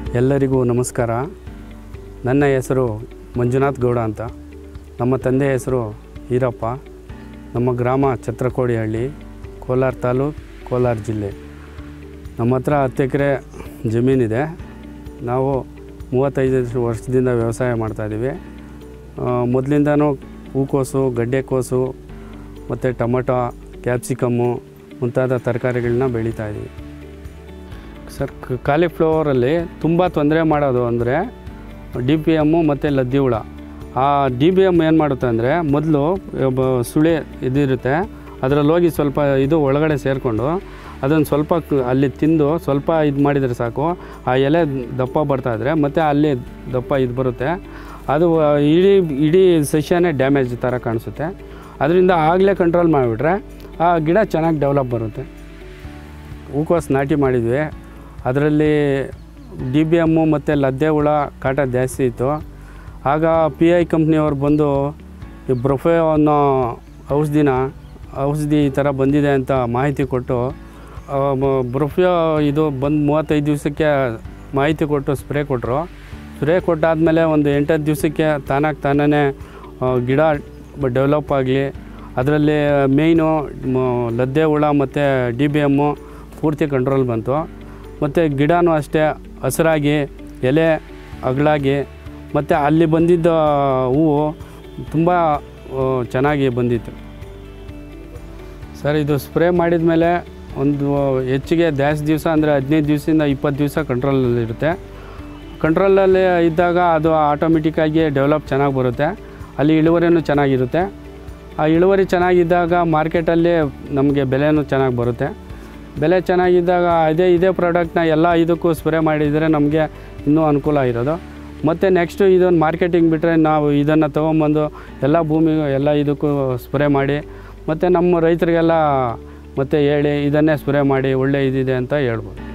ಎಲ್ಲರಿಗೂ ನಮಸ್ಕಾರ. ನನ್ನ ಹೆಸರು ಮಂಜುನಾಥ್ ಗೌಡ ಅಂತ. ನಮ್ಮ ತಂದೆ ಹೆಸರು ಈರಪ್ಪ. ನಮ್ಮ ಗ್ರಾಮ ಛತ್ರಕೋಡಿಹಳ್ಳಿ, ಕೋಲಾರ ತಾಲೂಕು, ಕೋಲಾರ ಜಿಲ್ಲೆ. ನಮ್ಮ ಹತ್ರ 10 ಎಕರೆ ಜಮೀನಿದೆ. ನಾವು 35 ವರ್ಷದಿಂದ ವ್ಯವಸಾಯ ಮಾಡ್ತಾಯಿದ್ದೀವಿ. ಮೊದಲಿಂದನೂ ಹೂಕೋಸು, ಗಡ್ಡೆಕೋಸು ಮತ್ತು ಟೊಮೊಟೊ, ಕ್ಯಾಪ್ಸಿಕಮ್ಮು ಮುಂತಾದ ತರಕಾರಿಗಳನ್ನ ಬೆಳೀತಾಯಿದ್ದೀವಿ. ಸರ್, ಕಾಲಿಫ್ಲವರಲ್ಲಿ ತುಂಬ ತೊಂದರೆ ಮಾಡೋದು ಅಂದರೆ DPM ಮತ್ತು ಲದ್ದಿ ಹುಳ. ಆ DPM ಏನು ಮಾಡುತ್ತೆ ಅಂದರೆ, ಮೊದಲು ಸುಳಿ ಇದಿರುತ್ತೆ, ಅದರಲ್ಲಿ ಹೋಗಿ ಸ್ವಲ್ಪ ಇದು ಒಳಗಡೆ ಸೇರಿಕೊಂಡು ಅದನ್ನು ಸ್ವಲ್ಪ ಅಲ್ಲಿ ತಿಂದು ಸ್ವಲ್ಪ ಇದು ಮಾಡಿದರೆ ಸಾಕು, ಆ ಎಲೆ ದಪ್ಪ ಬರ್ತಾಯಿದ್ರೆ ಮತ್ತು ಅಲ್ಲಿ ದಪ್ಪ ಇದು ಬರುತ್ತೆ. ಅದು ಇಡೀ ಸಸ್ಯನೇ ಡ್ಯಾಮೇಜ್ ಥರ ಕಾಣಿಸುತ್ತೆ. ಅದರಿಂದ ಆಗಲೇ ಕಂಟ್ರೋಲ್ ಮಾಡಿಬಿಟ್ರೆ ಆ ಗಿಡ ಚೆನ್ನಾಗಿ ಡೆವಲಪ್ ಬರುತ್ತೆ. ಹೂಕೋಸು ನಾಟಿ ಮಾಡಿದ್ವಿ. ಅದರಲ್ಲಿ DPM ಮತ್ತು ಲದ್ದೆ ಹುಳ ಕಾಟ ಜಾಸ್ತಿ ಇತ್ತು. ಆಗ PI ಕಂಪ್ನಿಯವ್ರು ಬಂದು ಈ ಬ್ರೊಫೆಯ ಅನ್ನೋ ಔಷಧಿ ಈ ಥರ ಬಂದಿದೆ ಅಂತ ಮಾಹಿತಿ ಕೊಟ್ಟು, ಬ್ರೊಫೆಯ ಇದು ಬಂದು 35 ದಿವಸಕ್ಕೆ ಮಾಹಿತಿ ಕೊಟ್ಟು ಸ್ಪ್ರೇ ಕೊಟ್ಟರು. ಸ್ಪ್ರೇ ಕೊಟ್ಟಾದಮೇಲೆ ಒಂದು 8-10 ದಿವಸಕ್ಕೆ ತಾನೇ ಗಿಡ ಡೆವಲಪ್ ಆಗಲಿ. ಅದರಲ್ಲಿ ಮೇಯ್ನು ಲದ್ದೆ ಹುಳ ಮತ್ತು DPM ಪೂರ್ತಿ ಕಂಟ್ರೋಲ್ ಬಂತು. ಮತ್ತು ಗಿಡನೂ ಅಷ್ಟೇ ಹಸಿರಾಗಿ, ಎಲೆ ಅಗಲಾಗಿ, ಮತ್ತು ಅಲ್ಲಿ ಬಂದಿದ್ದ ಹೂವು ತುಂಬ ಚೆನ್ನಾಗಿ ಬಂದಿತ್ತು. ಸರ್, ಇದು ಸ್ಪ್ರೇ ಮಾಡಿದ ಮೇಲೆ ಒಂದು ಹೆಚ್ಚಿಗೆ ಜಾಸ್ತಿ ದಿವಸ ಅಂದರೆ 15 ದಿವಸದಿಂದ 20 ದಿವಸ ಕಂಟ್ರೋಲಲ್ಲಿರುತ್ತೆ. ಕಂಟ್ರೋಲಲ್ಲಿ ಇದ್ದಾಗ ಅದು ಆಟೋಮೆಟಿಕ್ಕಾಗಿ ಡೆವಲಪ್ ಚೆನ್ನಾಗಿ ಬರುತ್ತೆ. ಅಲ್ಲಿ ಇಳುವರಿನೂ ಚೆನ್ನಾಗಿರುತ್ತೆ. ಆ ಇಳುವರಿ ಚೆನ್ನಾಗಿದ್ದಾಗ ಮಾರ್ಕೆಟಲ್ಲಿ ನಮಗೆ ಬೆಲೆನೂ ಚೆನ್ನಾಗಿ ಬರುತ್ತೆ. ಬೆಲೆ ಚೆನ್ನಾಗಿದ್ದಾಗ ಇದೇ ಪ್ರಾಡಕ್ಟ್ನ ಎಲ್ಲ ಇದಕ್ಕೂ ಸ್ಪ್ರೇ ಮಾಡಿದರೆ ನಮಗೆ ಇನ್ನೂ ಅನುಕೂಲ ಇರೋದು. ಮತ್ತು ನೆಕ್ಸ್ಟು ಇದನ್ನು ಮಾರ್ಕೆಟಿಂಗ್ ಬಿಟ್ಟರೆ ನಾವು ಇದನ್ನು ತೊಗೊಂಬಂದು ಎಲ್ಲ ಭೂಮಿಗೂ ಎಲ್ಲ ಇದಕ್ಕೂ ಸ್ಪ್ರೇ ಮಾಡಿ ಮತ್ತು ನಮ್ಮ ರೈತರಿಗೆಲ್ಲ ಮತ್ತೆ ಹೇಳಿ ಇದನ್ನೇ ಸ್ಪ್ರೇ ಮಾಡಿ ಒಳ್ಳೆ ಇದಿದೆ ಅಂತ ಹೇಳ್ಬೋದು.